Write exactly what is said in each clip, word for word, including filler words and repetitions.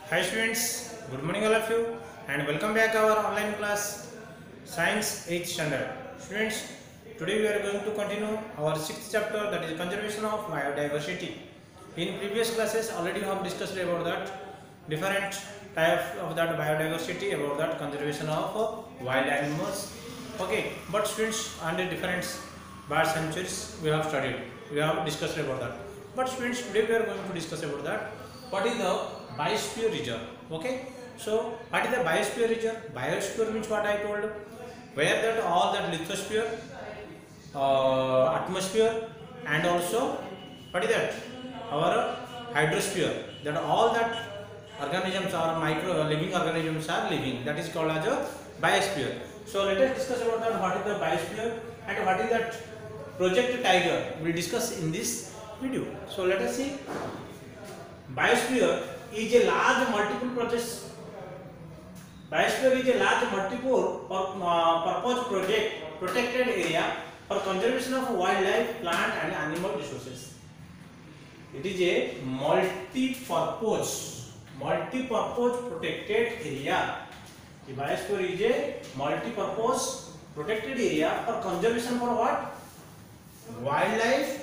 Hi students, good morning all of you and welcome back our online class Science eighth standard. Students, today we are going to continue our sixth chapter, that is conservation of biodiversity. In previous classes already we have discussed about that different types of that biodiversity, about that conservation of wild animals. Okay, but students, under different bird sanctuaries we have studied, we have discussed about that. But students, today we are going to discuss about that what is the biosphere reserve. Okay, so what is the biosphere reserve? Biosphere means what I told, where that all that lithosphere, uh, atmosphere, and also what is that our hydrosphere, that all that organisms are micro living organisms are living, that is called as a biosphere. So let us discuss about that what is the biosphere and what is that Project Tiger we will discuss in this video. So let us see. Biosphere is a large multiple process. Biosphere is a large multiple uh, purpose project protected area for conservation of wildlife, plant and animal resources. It is a multi-purpose, multi-purpose protected area. The biosphere is a multi-purpose protected area for conservation for what? Wildlife,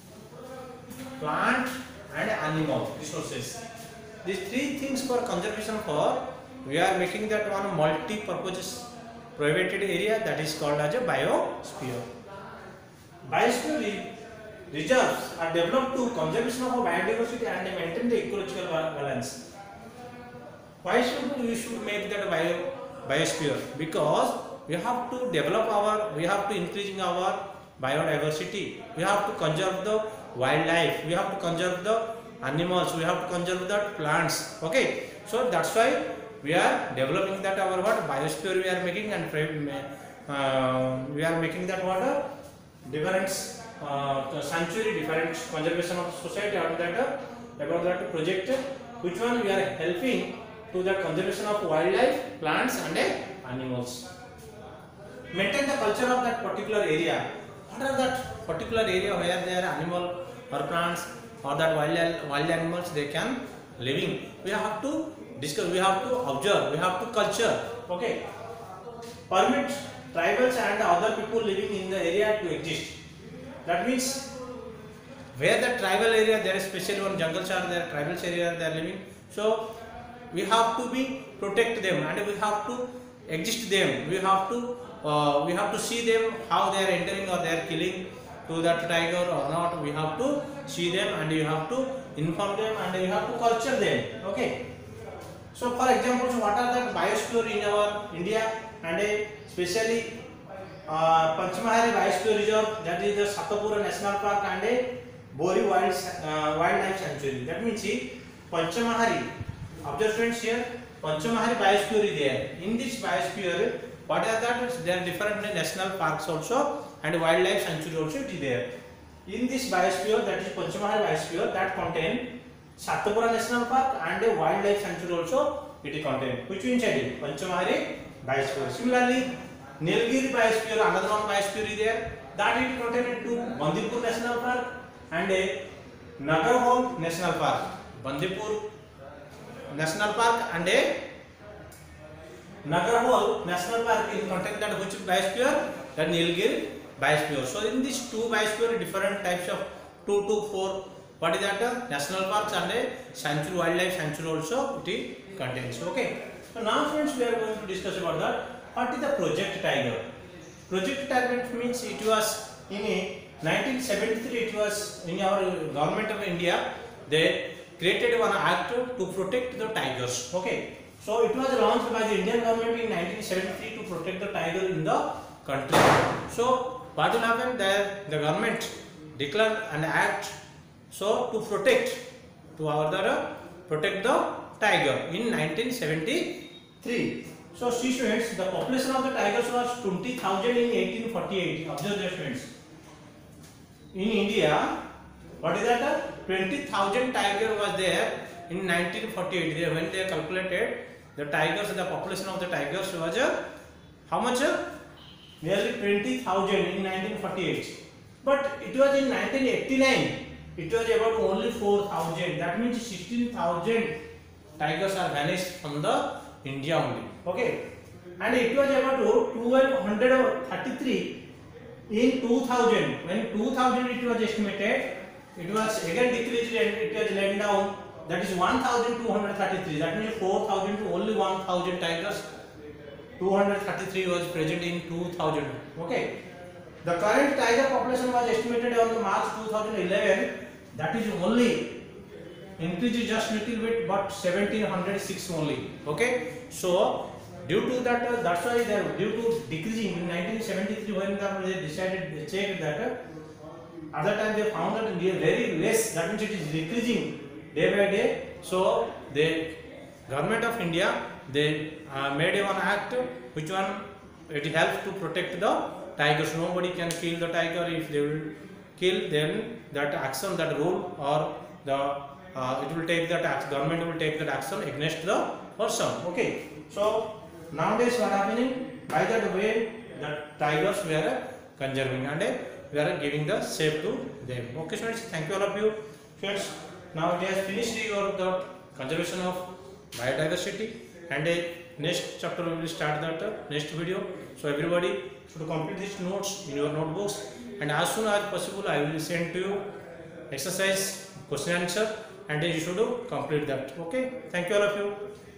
plant and animal resources. These three things for conservation for, we are making that one multi-purpose protected area, that is called as a biosphere. Biosphere reserves are developed to conservation of biodiversity and maintain the ecological balance. Why should we should make that bio biosphere? Because we have to develop our, we have to increasing our biodiversity. We have to conserve the wildlife. We have to conserve the animals. We have to conserve the plants. Okay, so that's why we are developing that our what biosphere we are making, and uh, we are making that what uh, different uh, sanctuary, different conservation of society about that uh, about that project. Which one we are helping to the conservation of wildlife, plants and uh, animals. Maintain the culture of that particular area. What are that particular area where there are animal or plants or that wild wild animals they can living? We have to discuss, we have to observe, we have to culture. Okay, permit tribals and other people living in the area to exist. That means where the tribal area there is special one jungles are there, tribal area they are living. So we have to be protect them and we have to exist them. We have to uh, we have to see them how they are entering or they are killing to that tiger or not. We have to see them and you have to inform them and you have to culture them. Okay. So for example, what are the biosphere in our India, and especially uh, Panchmahari Biosphere Reserve, that is the Satapura National Park and a Bori Wild uh, Wildlife Sanctuary. That means see, Panchmahari. Observe friends here, Panchmahari Biosphere is there. In this biosphere, what are that? There are different national parks also and wildlife sanctuary also it is there. In this biosphere, that is Panchmahari Biosphere, that contain Satapura National Park and a wildlife sanctuary also it is contain. Which means Panchmahari Biosphere. Similarly, Nilgiri Biosphere, another one biosphere is there. That it contain into Bandipur National Park and a Nagarhole National Park. Bandipur National Park and a Nagarhole National Park in contain that which biosphere? That Nilgiri Biosphere. So in these two biosphere, different types of two to four. What is that? Uh, national parks and a sanctuary, wildlife sanctuary also it contains. Okay. So now friends, we are going to discuss about that. What is the Project Tiger? Project Tiger means it was in nineteen seventy-three. It was in our government of India. They created one act to protect the tigers. Okay. So it was launched by the Indian government in nineteen seventy-three to protect the tiger in the country. So what will happen there? The government declared an act so to protect to our uh, protect the tiger in nineteen seventy-three. So see students, the population of the tigers was twenty thousand in eighteen forty-eight. Observe the students. In India, what is that? Uh, twenty thousand tiger was there in nineteen forty-eight. They, when they calculated the tigers, the population of the tigers was uh, how much? Uh, nearly twenty thousand in nineteen forty-eight. But it was in nineteen eighty-nine. It was about only four thousand. That means sixteen thousand tigers are vanished from the India only. Okay, and it was about to twelve thirty-three in two thousand. When two thousand it was estimated, it was again decreased and it was laid down. That is one thousand two hundred thirty-three. That means four thousand to only one thousand tigers. two hundred thirty-three was present in two thousand. Okay. The current tiger population was estimated on March two thousand eleven. That is only increased just little bit, but seventeen oh six only. Okay. So due to that, uh, that's why they are due to decreasing in nineteen seventy-three when they decided they checked that. Uh, at that time they found that they are very less. That means it is decreasing day by day. So the government of India, they uh, made one act which one it helps to protect the tigers. Nobody can kill the tiger. If they will kill, then that action, that rule or the uh, it will take that action. Government will take that action against the person. Okay. So nowadays what happening? By that way, the tigers we are conserving and uh, we are giving the safe to them. Okay, students. Thank you all of you, friends. Now it has finished your the conservation of biodiversity, and uh, next chapter we will start that uh, next video. So everybody should complete these notes in your notebooks, and as soon as possible I will send to you exercise question answer, and uh, you should complete that. Okay. Thank you all of you.